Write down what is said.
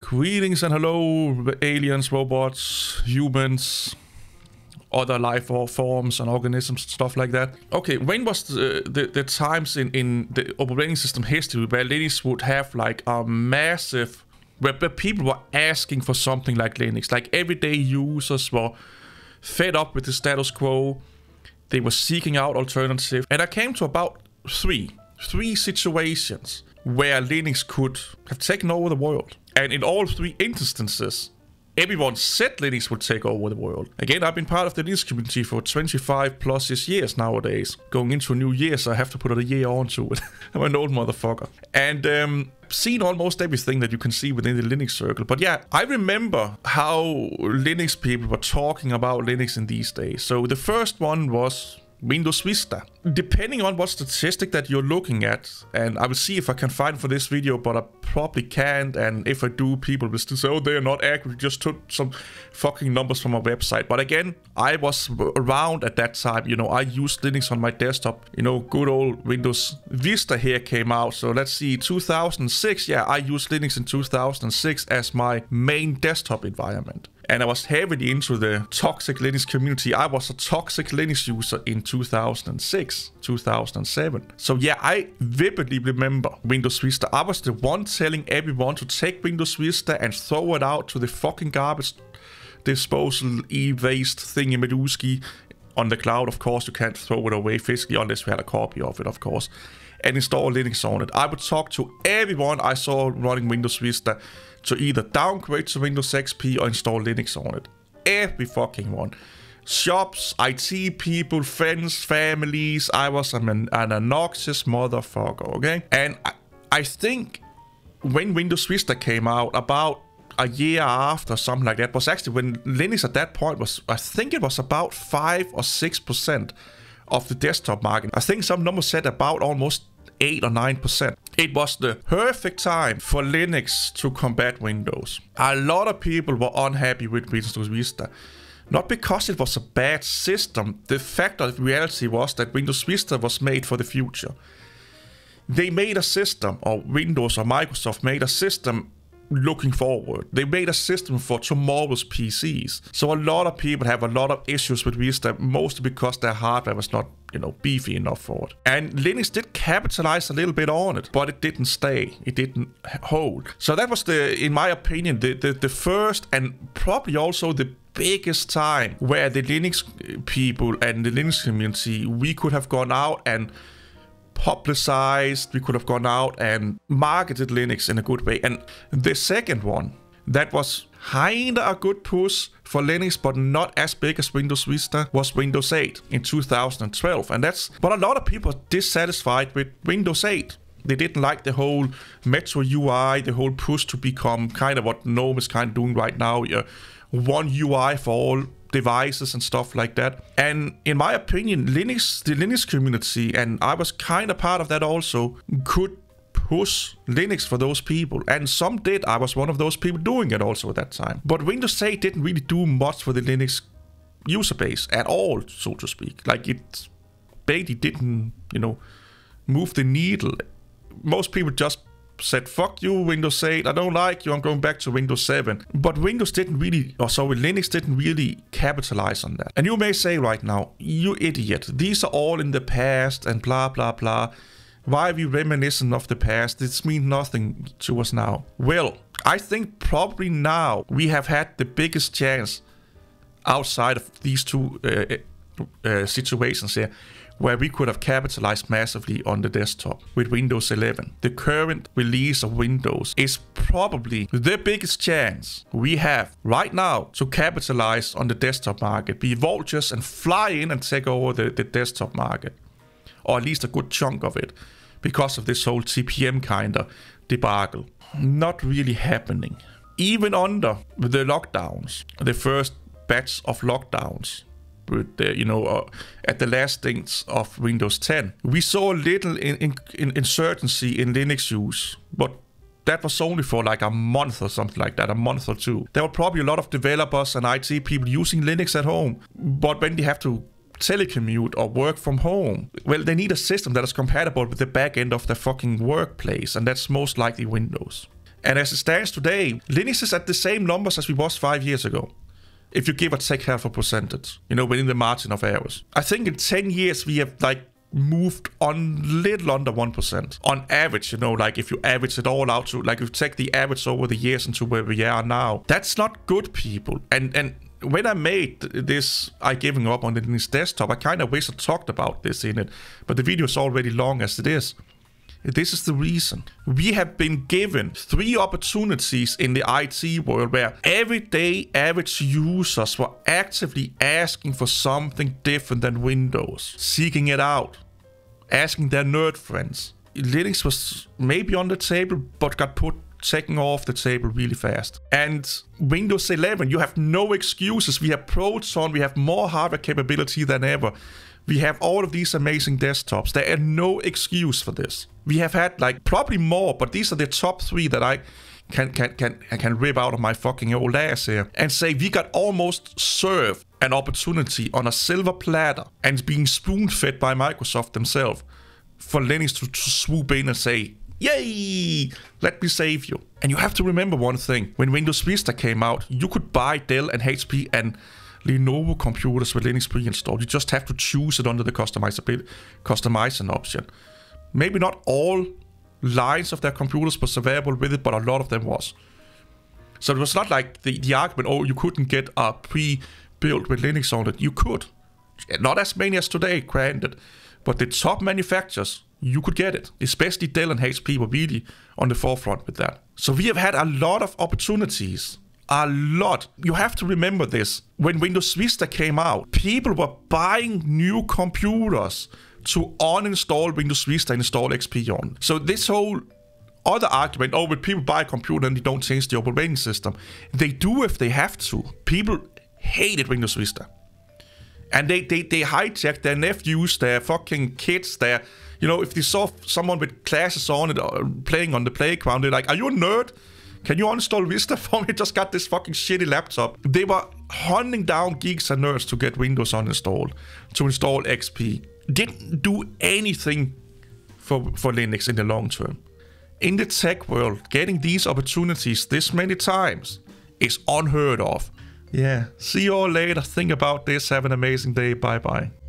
Greetings and hello, aliens, robots, humans, other life forms and organisms, stuff like that. Okay, when was the times in the operating system history where Linux would have like a massive, where people were asking for something like Linux, like everyday users were fed up with the status quo, they were seeking out alternatives, and I came to about three situations where Linux could have taken over the world. And in all three instances, everyone said Linux would take over the world. Again, I've been part of the Linux community for 25 plus years nowadays. Going into a new year, so I have to put a year onto it. I'm an old motherfucker. And seen almost everything that you can see within the Linux circle. But yeah, I remember how Linux people were talking about Linux in these days. So the first one was Windows Vista. Depending on what statistic that you're looking at, and I will see if I can find for this video, but I probably can't, and if I do, people will still say, oh, they're not accurate, just took some fucking numbers from a website. But again, I was around at that time, you know, I used Linux on my desktop, you know, good old Windows Vista here came out. So let's see, 2006, yeah, I used Linux in 2006 as my main desktop environment. And I was heavily into the toxic Linux community. I was a toxic Linux user in 2006, 2007. So yeah, I vividly remember Windows Vista. I was the one telling everyone to take Windows Vista and throw it out to the fucking garbage disposal e-waste thingy-madooski on the cloud. Of course, you can't throw it away physically unless you had a copy of it, of course. And install Linux on it. I would talk to everyone I saw running Windows Vista to either downgrade to Windows XP or install Linux on it. Every fucking one. Shops, IT people, friends, families. I was an obnoxious motherfucker, okay? And I think when Windows Vista came out, about a year after, something like that, was actually when Linux at that point was, I think it was about 5 or 6% of the desktop market. I think some numbers said about almost 8 or 9%. It was the perfect time for Linux to combat Windows. A lot of people were unhappy with Windows Vista. Not because it was a bad system. The fact of reality was that Windows Vista was made for the future. They made a system, or Windows or Microsoft made a system looking forward. They made a system for tomorrow's PCs. So a lot of people have a lot of issues with Vista, mostly because their hardware was not, you know, beefy enough for it. And Linux did capitalize a little bit on it, but it didn't stay. It didn't hold. So that was in my opinion, the first and probably also the biggest time where the Linux people and the Linux community, we could have gone out and publicized, we could have gone out and marketed Linux in a good way. And the second one, that was kinda a good push for Linux, but not as big as Windows Vista, was Windows 8 in 2012. And but a lot of people are dissatisfied with Windows 8. They didn't like the whole Metro UI, the whole push to become kind of what GNOME is kind of doing right now, one UI for all devices and stuff like that. And in my opinion, the Linux community, and I was kind of part of that also, could push Linux for those people. And some did. I was one of those people doing it also at that time. But Windows 8 didn't really do much for the Linux user base at all, so to speak. Like, it basically didn't, you know, move the needle. Most people just said, fuck you, Windows 8, I don't like you, I'm going back to Windows 7. But Linux didn't really capitalize on that. And you may say right now, you idiot, these are all in the past and blah, blah, blah. Why are we reminiscent of the past? This means nothing to us now. Well, I think probably now we have had the biggest chance outside of these two situations here, where we could have capitalized massively on the desktop with Windows 11. The current release of Windows is probably the biggest chance we have right now to capitalize on the desktop market, be vultures and fly in and take over the desktop market, or at least a good chunk of it, because of this whole TPM kind of debacle. Not really happening. Even under the lockdowns, the first batch of lockdowns, with the, you know, at the last things of Windows 10, we saw a little insurgency in Linux use, but that was only for like a month or something like that, a month or two. There were probably a lot of developers and IT people using Linux at home, but when they have to telecommute or work from home, well, they need a system that is compatible with the back end of their fucking workplace, and that's most likely Windows. And as it stands today, Linux is at the same numbers as we was 5 years ago. If you give or take half a percentage, within the margin of errors. I think in 10 years we have moved on little under 1%. On average, if you average it all out to, if you take the average over the years into where we are now, that's not good, people. And when I made this, I giving up on the Linux desktop, I kind of wish I talked about this in it, but the video is already long as it is. This is the reason. We have been given 3 opportunities in the IT world where everyday average users were actively asking for something different than Windows, seeking it out, asking their nerd friends. Linux was maybe on the table, but got taken off the table really fast. And Windows 11, you have no excuses. We have Proton, we have more hardware capability than ever. We have all of these amazing desktops. There are no excuse for this. We have had probably more, but these are the top 3 that I can rip out of my fucking old ass here and say we got almost served an opportunity on a silver platter and being spoon-fed by Microsoft themselves for Linux to swoop in and say, yay, let me save you. And you have to remember one thing. When Windows Vista came out, you could buy Dell and HP and Lenovo computers with Linux pre-installed. You just have to choose it under the customizing option. Maybe not all lines of their computers was available with it, but a lot of them was. So it was not like the argument, oh, you couldn't get a pre-built with Linux on it. You could. Not as many as today, granted. But the top manufacturers, you could get it. Especially Dell and HP were really on the forefront with that. So we have had a lot of opportunities. A lot. You have to remember this. When Windows Vista came out, people were buying new computers to uninstall Windows Vista and install XP on. So this whole other argument, when people buy a computer and they don't change the operating system, they do if they have to. People hated Windows Vista. And they hijacked their nephews, their fucking kids, if they saw someone with classes on it or playing on the playground, they're like, are you a nerd? Can you uninstall Vista for me? Just got this fucking shitty laptop. They were hunting down geeks and nerds to get Windows uninstalled, to install XP. Didn't do anything for Linux in the long term. In the tech world, getting these opportunities this many times is unheard of. Yeah, see you all later. Think about this. Have an amazing day. Bye-bye.